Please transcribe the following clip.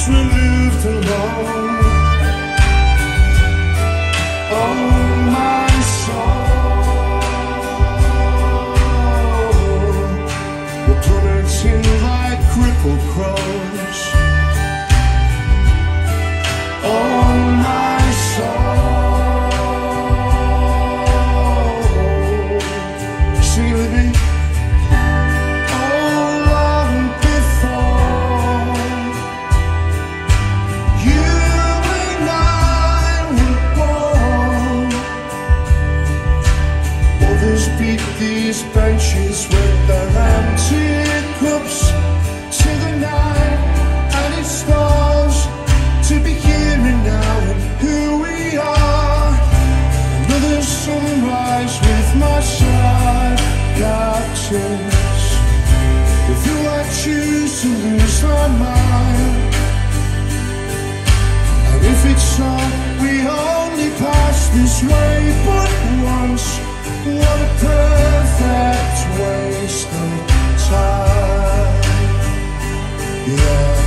we lived alone. Oh, my soul, we're plummeting like crippled crows. Oh, my soul, sing it with me. Beat these benches with their empty cups to the night, and it stars to be here and now and who we are. Another sunrise with my side captors. With you I choose to lose my mind, and if it's so, we only pass this way but once. What a perfect waste of time, yeah.